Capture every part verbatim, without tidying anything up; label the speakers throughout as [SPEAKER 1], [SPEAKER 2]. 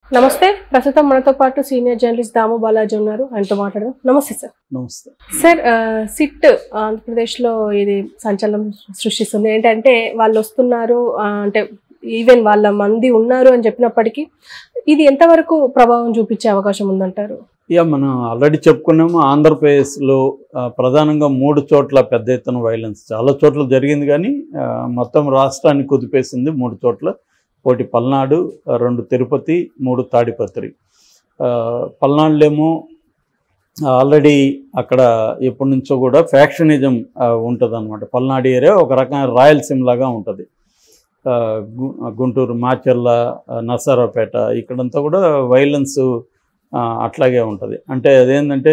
[SPEAKER 1] నమస్తే. ప్రస్తుతం మనతో పాటు సీనియర్ జర్నలిస్ట్ దాము బాలాజీ ఉన్నారు. ఆయనతో మాట్లాడదాం. నమస్తే సార్.
[SPEAKER 2] నమస్తే
[SPEAKER 1] సార్. సిట్ ఆంధ్రప్రదేశ్లో ఇది సంచలనం సృష్టిస్తుంది. ఏంటంటే వాళ్ళు వస్తున్నారు, అంటే ఈవెన్ వాళ్ళ మంది ఉన్నారు అని చెప్పినప్పటికీ ఇది ఎంతవరకు ప్రభావం చూపించే అవకాశం ఉందంటారు?
[SPEAKER 2] ఇక మనం ఆల్రెడీ చెప్పుకున్నాము, ఆంధ్రప్రదేశ్లో ప్రధానంగా మూడు చోట్ల పెద్ద ఎత్తున వైలెన్స్ చాలా చోట్ల జరిగింది, కానీ మొత్తం రాష్ట్రాన్ని కుదిపేసింది మూడు చోట్ల. ఒకటి పల్నాడు, రెండు తిరుపతి, మూడు తాడిపత్రి. పల్నాడులేమో ఆల్రెడీ అక్కడ ఎప్పటి నుంచో కూడా ఫ్యాక్షనిజం ఉంటుంది అనమాట. పల్నాడు ఏరియా ఒక రకమైన రాయలసీమ లాగా ఉంటుంది. గుంటూరు, మాచర్ల, నరసరావుపేట ఇక్కడంతా కూడా వైలెన్స్ అట్లాగే ఉంటుంది. అంటే అదేంటంటే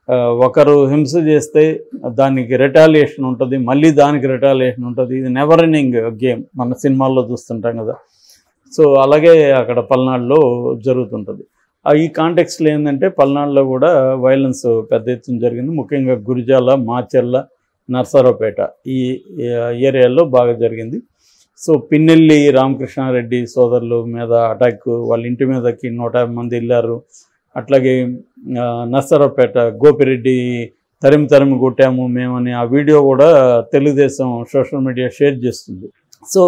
[SPEAKER 2] ఒకరు హింస చేస్తే దానికి రిటాలియేషన్ ఉంటుంది, మళ్ళీ దానికి రిటాలియేషన్ ఉంటుంది. ఇది నెవర్ ఎండింగ్ గేమ్, మన సినిమాల్లో చూస్తుంటాం కదా. సో అలాగే అక్కడ పల్నాడులో జరుగుతుంటుంది. ఈ కాంటెక్స్లో ఏంటంటే పల్నాడులో కూడా వైలెన్స్ పెద్ద ఎత్తున జరిగింది. ముఖ్యంగా గురిజాల, మాచర్ల, నరసరావుపేట ఈ ఏరియాలో బాగా జరిగింది. సో పిన్నెల్లి రామకృష్ణారెడ్డి సోదరుల మీద అటాక్, వాళ్ళ ఇంటి మీదకి నూట యాభై మంది వెళ్ళారు. అట్లాగే నరసరావుపేట గోపిరెడ్డి తరిమి తరిమి కొట్టాము మేమని ఆ వీడియో కూడా తెలుగుదేశం సోషల్ మీడియా షేర్ చేస్తుంది. సో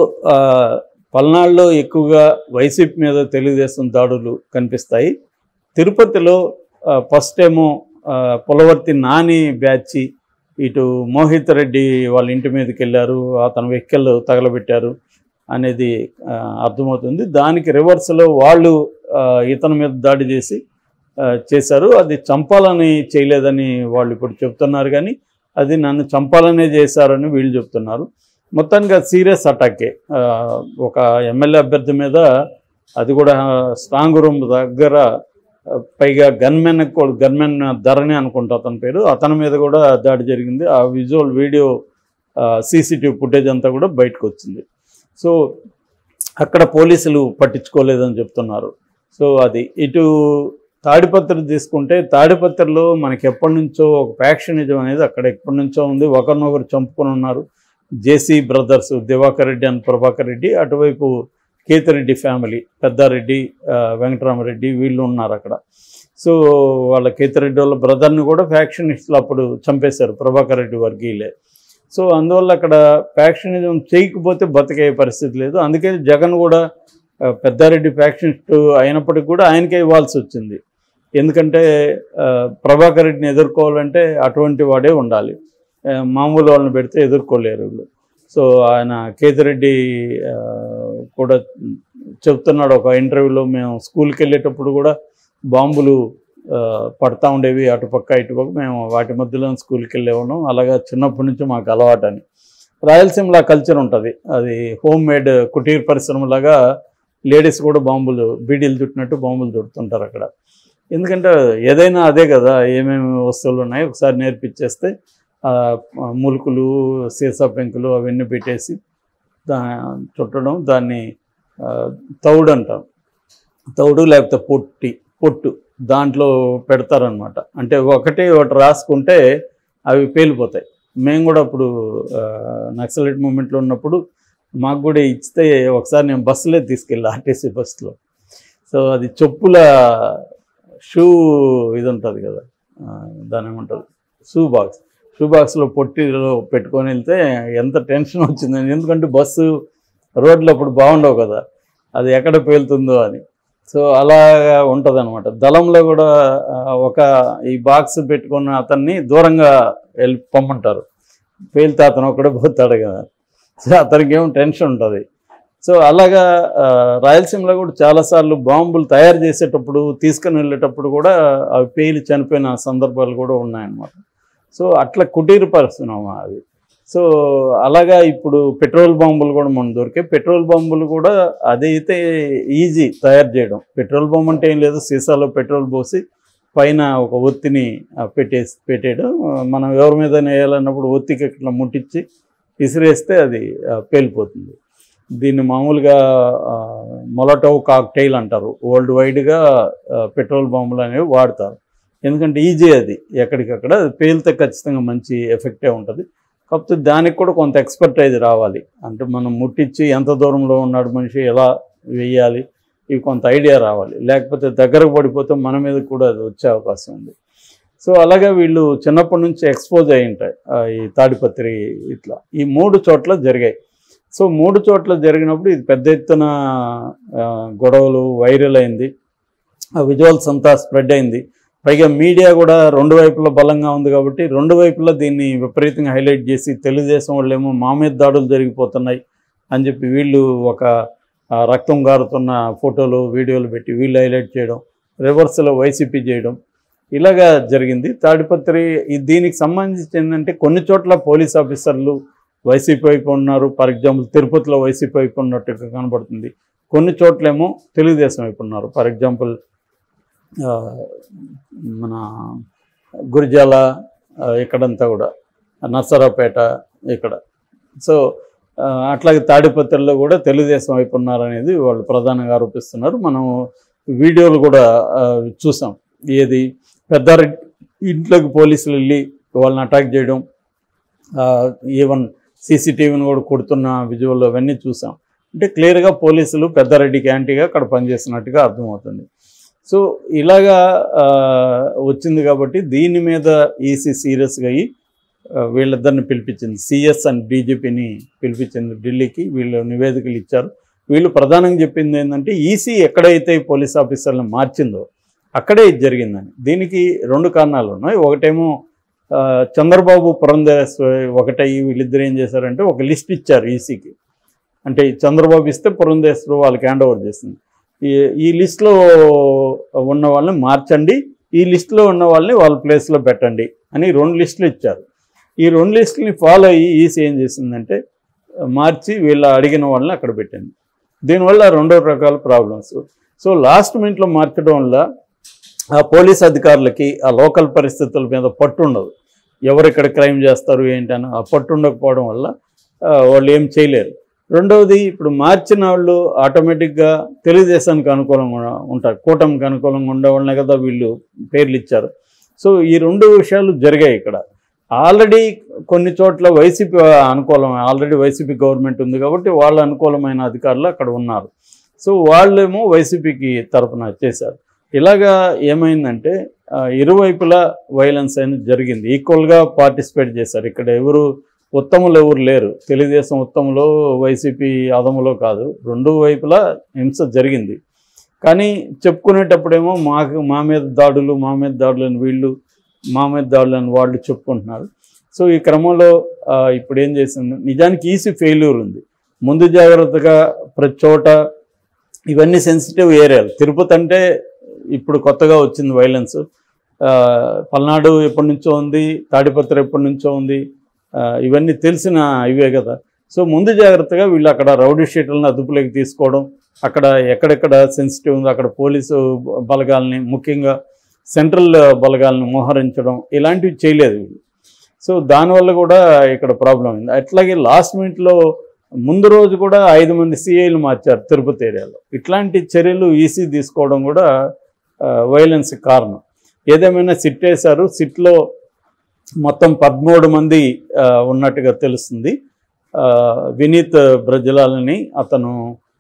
[SPEAKER 2] పల్నాడులో ఎక్కువగా వైసీపీ మీద తెలుగుదేశం దాడులు కనిపిస్తాయి. తిరుపతిలో ఫస్ట్ ఏమో పులవర్తి నాని బ్యాచి ఇటు మోహిత్ రెడ్డి వాళ్ళ ఇంటి మీదకి వెళ్ళారు, అతని వెహికల్ తగలబెట్టారు అనేది అర్థమవుతుంది. దానికి రివర్స్లో వాళ్ళు ఇతని మీద దాడి చేసి చేశారు. అది చంపాలని చేయలేదని వాళ్ళు ఇప్పుడు చెప్తున్నారు, కానీ అది నన్ను చంపాలనే చేశారని వీళ్ళు చెప్తున్నారు. మొత్తానికి అది సీరియస్ అటాకే. ఒక ఎమ్మెల్యే అభ్యర్థి మీద, అది కూడా స్ట్రాంగ్ రూమ్ దగ్గర, పైగా గన్మెన్ గన్మెన్ ధరణి అనుకుంటా అతని పేరు, అతని మీద కూడా దాడి జరిగింది. ఆ విజువల్ వీడియో సీసీటీవీ ఫుటేజ్ అంతా కూడా బయటకు వచ్చింది. సో అక్కడ పోలీసులు పట్టించుకోలేదని చెప్తున్నారు. సో అది ఇటు తాడిపత్రి తీసుకుంటే, తాడిపత్రిలో మనకి ఎప్పటి నుంచో ఒక ఫ్యాక్షనిజం అనేది అక్కడ ఎప్పటి నుంచో ఉంది. ఒకరినొకరు చంపుకొని ఉన్నారు. JC brothers, Diwakar Reddy and Prabhakar Reddy, అటువైపు కేతిరెడ్డి ఫ్యామిలీ, పెద్దారెడ్డి, వెంకటరామరెడ్డి వీళ్ళు ఉన్నారు అక్కడ. సో వాళ్ళ కేతిరెడ్డి వాళ్ళ బ్రదర్ని కూడా ఫ్యాక్షనిస్టులు అప్పుడు చంపేశారు, ప్రభాకర్ రెడ్డి వర్గీయులే. సో అందువల్ల అక్కడ ఫ్యాక్షనిజం చేయకపోతే బతికే పరిస్థితి లేదు. అందుకే జగన్ కూడా పెద్దారెడ్డి ఫ్యాక్షనిస్ట్ అయినప్పటికీ కూడా ఆయనకే ఇవ్వాల్సి వచ్చింది. ఎందుకంటే ప్రభాకర్ రెడ్డిని ఎదుర్కోవాలంటే అటువంటి వాడే ఉండాలి, మామూలు వాళ్ళని పెడితే ఎదుర్కోలేరు వీళ్ళు. సో ఆయన కేతిరెడ్డి కూడా చెప్తున్నాడు ఒక ఇంటర్వ్యూలో, మేము స్కూల్కి వెళ్ళేటప్పుడు కూడా బాంబులు పడతా ఉండేవి అటుపక్క ఇటుపక్క, మేము వాటి మధ్యలో స్కూల్కి వెళ్ళేవాళ్ళం, అలాగా చిన్నప్పటి నుంచి మాకు అలవాటు అని. రాయలసీమలో కల్చర్ ఉంటుంది, అది హోమ్ మేడ్ కుటీర్ పరిశ్రమలాగా లేడీస్ కూడా బాంబులు, బీడీలు చుట్టినట్టు బాంబులు చుడుతుంటారు అక్కడ. ఎందుకంటే ఏదైనా అదే కదా, ఏమేమి వస్తువులు ఉన్నాయి ఒకసారి నేర్పించేస్తే ములుకులు, సీసా పెంకులు అవన్నీ పెట్టేసి దా చుట్టడం, దాన్ని తౌడు అంటాం, తౌడు లేకపోతే పొట్టి పొట్టు దాంట్లో పెడతారనమాట. అంటే ఒకటి ఒకటి రాసుకుంటే అవి పేలిపోతాయి. మేము కూడా అప్పుడు నక్సలైట్ మూమెంట్లో ఉన్నప్పుడు మాకు కూడా ఇస్తే ఒకసారి నేను బస్సులే తీసుకెళ్ళి ఆర్టీసీ బస్సులో. సో అది చెప్పుల షూ ఇది ఉంటుంది కదా, దాని ఏమంటారు, షూ బాక్స్, షూ బాక్స్లో పొట్టిలో పెట్టుకొని వెళ్తే ఎంత టెన్షన్ వచ్చిందని. ఎందుకంటే బస్సు రోడ్లు అప్పుడు బాగుండవు కదా, అది ఎక్కడ పేలుతుందో అని. సో అలాగా ఉంటుంది అనమాట. దళంలో కూడా ఒక ఈ బాక్స్ పెట్టుకున్న అతన్ని దూరంగా వెళ్ళి పొమ్మంటారు, పేలితే అతను ఒక్కడే పోతాడు కదా. సో అతనికి ఏమో టెన్షన్ ఉంటుంది. సో అలాగా రాయలసీమలో కూడా చాలాసార్లు బాంబులు తయారు చేసేటప్పుడు, తీసుకుని వెళ్ళేటప్పుడు కూడా అవి పేలి చనిపోయిన సందర్భాలు కూడా ఉన్నాయన్నమాట. సో అట్లా కుటీర పరిశ్రమ అది. సో అలాగా ఇప్పుడు పెట్రోల్ బాంబులు కూడా మనం దొరికాయి. పెట్రోల్ బాంబులు కూడా అదైతే ఈజీ తయారు చేయడం. పెట్రోల్ బాంబు అంటే ఏం లేదు, సీసాలో పెట్రోల్ పోసి పైన ఒక ఒత్తిని పెట్టేసి పెట్టేయడం, మనం ఎవరి మీద వేయాలన్నప్పుడు ఒత్తికి ఇట్లా ముట్టించి విసిరేస్తే అది పేలిపోతుంది. దీన్ని మామూలుగా మొలటోవ్ కాక్టైల్ అంటారు. వరల్డ్ వైడ్గా పెట్రోల్ బాంబులు అనేవి వాడతారు, ఎందుకంటే ఈజీ అది, ఎక్కడికక్కడ అది పేలితే ఖచ్చితంగా మంచి ఎఫెక్టే ఉంటుంది. కాకపోతే దానికి కూడా కొంత ఎక్స్పర్టైజ్ రావాలి. అంటే మనం ముట్టించి ఎంత దూరంలో ఉన్నాడు మనిషి, ఎలా వేయాలి, ఇవి కొంత ఐడియా రావాలి, లేకపోతే దగ్గరకు పడిపోతే మన మీద కూడా అది వచ్చే అవకాశం ఉంది. సో అలాగే వీళ్ళు చిన్నప్పటి నుంచి ఎక్స్పోజ్ అయి ఉంటాయి ఈ తాడిపత్రి ఇట్లా ఈ మూడు చోట్ల జరిగాయి. సో మూడు చోట్ల జరిగినప్పుడు ఇది పెద్ద ఎత్తున గొడవలు వైరల్ అయింది, ఆ విజువల్స్ అంతా స్ప్రెడ్ అయింది. పైగా మీడియా కూడా రెండు వైపులా బలంగా ఉంది కాబట్టి రెండు వైపులా దీన్ని విపరీతంగా హైలైట్ చేసి తెలుగుదేశం వాళ్ళేమో మా మీద దాడులు జరిగిపోతున్నాయి అని చెప్పి వీళ్ళు ఒక రక్తం గారుతున్న ఫోటోలు వీడియోలు పెట్టి వీళ్ళు హైలైట్ చేయడం, రివర్స్లో వైసీపీ చేయడం, ఇలాగా జరిగింది. తాడిపత్రి దీనికి సంబంధించి ఏంటంటే కొన్ని చోట్ల పోలీస్ ఆఫీసర్లు వైసీపీ వైపు ఉన్నారు. ఫర్ ఎగ్జాంపుల్ తిరుపతిలో వైసీపీ వైపు ఉన్నట్టుగా కనబడుతుంది, కొన్ని చోట్లేమో తెలుగుదేశం వైపు ఉన్నారు. ఫర్ ఎగ్జాంపుల్ మన గురిజాల ఇక్కడంతా కూడా నర్సరావుపేట ఇక్కడ. సో అట్లాగే తాడిపత్రిలో కూడా తెలుగుదేశం వైపు ఉన్నారనేది వాళ్ళు ప్రధానంగా ఆరోపిస్తున్నారు. మనం వీడియోలు కూడా చూసాం, ఏది పెద్దారెడ్డి ఇంట్లోకి పోలీసులు వెళ్ళి వాళ్ళని అటాక్ చేయడం, ఈవెన్ సీసీటీవీని కూడా కొడుతున్న విజువల్ అవన్నీ చూసాం. అంటే క్లియర్గా పోలీసులు పెద్దారెడ్డికి యాంటీగా అక్కడ పనిచేస్తున్నట్టుగా అర్థమవుతుంది. సో ఇలాగా వచ్చింది కాబట్టి దీని మీద ఈసీ సీరియస్గా అయ్యి వీళ్ళిద్దరిని పిలిపించింది, సిఎస్ అండ్ డీజీపీని పిలిపించింది ఢిల్లీకి. వీళ్ళు నివేదికలు ఇచ్చారు. వీళ్ళు ప్రధానంగా చెప్పింది ఏంటంటే ఈసీ ఎక్కడైతే పోలీస్ ఆఫీసర్లను మార్చిందో అక్కడే ఇది జరిగిందని. దీనికి రెండు కారణాలు ఉన్నాయి. ఒకటేమో చంద్రబాబు పురంధేశ్వరి ఒకటయ్యి వీళ్ళిద్దరు ఏం చేశారంటే ఒక లిస్ట్ ఇచ్చారు ఈసీకి. అంటే చంద్రబాబు ఇస్తే పురంధేశ్వరి వాళ్ళకి హ్యాండ్ ఓవర్ చేసింది. ఈ ఈ లిస్టులో ఉన్న వాళ్ళని మార్చండి, ఈ లిస్టులో ఉన్న వాళ్ళని వాళ్ళ ప్లేస్లో పెట్టండి అని రెండు లిస్టులు ఇచ్చారు. ఈ రెండు లిస్టులని ఫాలో అయ్యి ఈసీ ఏం చేసిందంటే మార్చి వీళ్ళ అడిగిన వాళ్ళని అక్కడ పెట్టింది. దీనివల్ల రెండో రకాల ప్రాబ్లమ్స్. సో లాస్ట్ మినిట్లో మార్చడం వల్ల ఆ పోలీస్ అధికారులకి ఆ లోకల్ పరిస్థితుల మీద పట్టు ఉండదు, ఎవరు ఇక్కడ క్రైమ్ చేస్తారు ఏంటని ఆ పట్టు ఉండకపోవడం వల్ల వాళ్ళు ఏం చేయలేరు. రెండవది, ఇప్పుడు మార్చిన వాళ్ళు ఆటోమేటిక్గా తెలుగుదేశానికి అనుకూలంగా ఉంటారు, కూటమికి అనుకూలంగా ఉండేవాళ్ళనే కదా వీళ్ళు పేర్లు ఇచ్చారు. సో ఈ రెండు విషయాలు జరిగాయి ఇక్కడ. ఆల్రెడీ కొన్ని చోట్ల వైసీపీ అనుకూలం, ఆల్రెడీ వైసీపీ గవర్నమెంట్ ఉంది కాబట్టి వాళ్ళ అనుకూలమైన అధికారులు అక్కడ ఉన్నారు. సో వాళ్ళేమో వైసీపీకి తరఫున చేశారు. ఇలాగా ఏమైందంటే ఇరువైపులా వైలెన్స్ అనేది జరిగింది, ఈక్వల్గా పార్టిసిపేట్ చేశారు. ఇక్కడ ఎవరు ఉత్తములు ఎవరు లేరు, తెలుగుదేశం ఉత్తములో వైసీపీ అదములో కాదు, రెండు వైపులా హింస జరిగింది. కానీ చెప్పుకునేటప్పుడేమో మాకు మా మీద దాడులు మా మీద దాడులు అని వీళ్ళు, మా మీద దాడులు అని వాళ్ళు చెప్పుకుంటున్నారు. సో ఈ క్రమంలో ఇప్పుడు ఏం చేసింది, నిజానికి ఈసీ ఫెయిల్యూర్ ఉంది. ముందు జాగ్రత్తగా ప్రతి చోట ఇవన్నీ సెన్సిటివ్ ఏరియాలు. తిరుపతి అంటే ఇప్పుడు కొత్తగా వచ్చింది వైలెన్స్, పల్నాడు ఎప్పటి నుంచో ఉంది, తాడిపత్రి ఎప్పటి నుంచో ఉంది, ఇవన్నీ తెలిసిన ఇవే కదా. సో ముందు జాగ్రత్తగా వీళ్ళు అక్కడ రౌడీ షీట్లను అదుపులోకి తీసుకోవడం, అక్కడ ఎక్కడెక్కడ సెన్సిటివ్ ఉందో అక్కడ పోలీసు బలగాల్ని, ముఖ్యంగా సెంట్రల్ బలగాలను మోహరించడం, ఇలాంటివి చేయలేదు వీళ్ళు. సో దానివల్ల కూడా ఇక్కడ ప్రాబ్లం అయింది. అట్లాగే లాస్ట్ మినిట్లో ముందు రోజు కూడా ఐదు మంది సిఐలు మార్చారు తిరుపతి ఏరియాలో. ఇట్లాంటి చర్యలు ఈసీ తీసుకోవడం కూడా వైలెన్స్ కారణం. ఏదేమైనా సిట్ వేశారు, సిట్లో మొత్తం పదమూడు మంది ఉన్నట్టుగా తెలుస్తుంది. వినీత్ బ్రజలాలని అతను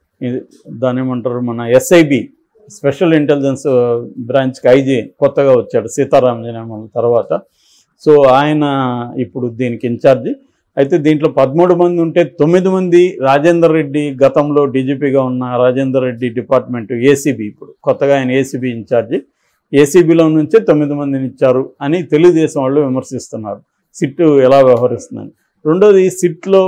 [SPEAKER 2] దాని ఏమంటారు మన ఎస్ఐబి స్పెషల్ ఇంటెలిజెన్స్ బ్రాంచ్కి ఐజీ కొత్తగా వచ్చాడు సీతారామజనమల తర్వాత. సో ఆయన ఇప్పుడు దీనికి ఇన్ఛార్జి. అయితే దీంట్లో పదమూడు మంది ఉంటే తొమ్మిది మంది రాజేందర్ రెడ్డి, గతంలో డీజీపీగా ఉన్న రాజేందర్ రెడ్డి డిపార్ట్మెంట్ ఏసీబీ, ఇప్పుడు కొత్తగా ఆయన ఏసీబీ ఇన్ఛార్జి, ఏసీబీలో నుంచే తొమ్మిది మందిని ఇచ్చారు అని తెలుగుదేశం వాళ్ళు విమర్శిస్తున్నారు సిట్టు ఎలా వ్యవహరిస్తుందని. రెండోది, సిట్లో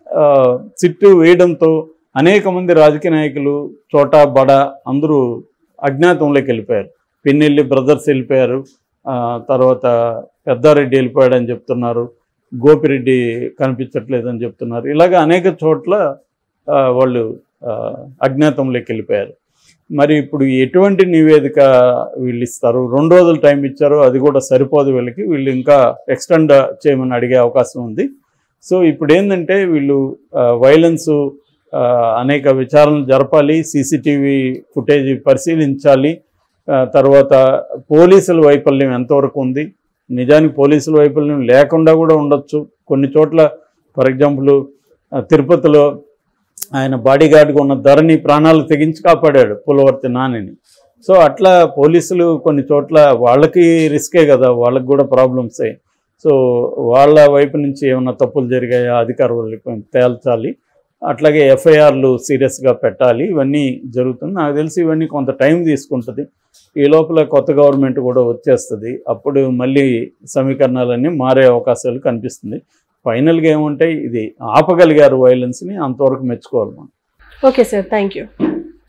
[SPEAKER 2] సిట్టు వేయడంతో అనేక మంది రాజకీయ నాయకులు చోటా బడా అందరూ అజ్ఞాతంలోకి వెళ్ళిపోయారు. పిన్నెల్లి బ్రదర్స్ వెళ్ళిపోయారు, తర్వాత పెద్దారెడ్డి వెళ్ళిపోయాడని చెప్తున్నారు, గోపిరెడ్డి కనిపించట్లేదని చెప్తున్నారు. ఇలాగ అనేక చోట్ల వాళ్ళు అజ్ఞాతంలోకి వెళ్ళిపోయారు. మరి ఇప్పుడు ఎటువంటి నివేదిక వీళ్ళు ఇస్తారు? రెండు రోజులు టైం ఇచ్చారు, అది కూడా సరిపోదు వీళ్ళకి, వీళ్ళు ఇంకా ఎక్స్టెండ్ చేయమని అడిగే అవకాశం ఉంది. సో ఇప్పుడు ఏంటంటే వీళ్ళు వైలెన్సు అనేక విచారణలు జరపాలి, సీసీటీవీ ఫుటేజ్ పరిశీలించాలి, తర్వాత పోలీసుల వైఫల్యం ఎంతవరకు ఉంది, నిజానికి పోలీసుల వైఫల్యం లేకుండా కూడా ఉండొచ్చు కొన్ని చోట్ల. ఫర్ ఎగ్జాంపుల్ తిరుపతిలో ఆయన బాడీ గార్డ్గా ఉన్న ధరని ప్రాణాలు తెగించి కాపాడాడు పులవర్తి నానిని. సో అట్లా పోలీసులు కొన్ని చోట్ల వాళ్ళకి రిస్కే కదా, వాళ్ళకి కూడా ప్రాబ్లమ్స్ అయ్యి. సో వాళ్ళ వైపు నుంచి ఏమైనా తప్పులు జరిగాయా అధికారులు తేల్చాలి, అట్లాగే ఎఫ్ఐఆర్లు సీరియస్గా పెట్టాలి. ఇవన్నీ జరుగుతుంది. నాకు తెలిసి ఇవన్నీ కొంత టైం తీసుకుంటుంది. ఈ లోపల కొత్త గవర్నమెంట్ కూడా వచ్చేస్తుంది. అప్పుడు మళ్ళీ సమీకరణాలన్నీ మారే అవకాశాలు కనిపిస్తుంది. ఫైనల్గా ఏముంటాయి, ఇది ఆపగలిగారు వైలెన్స్ని, అంతవరకు మెచ్చుకోవాలి మనం.
[SPEAKER 1] Okay sir, thank you.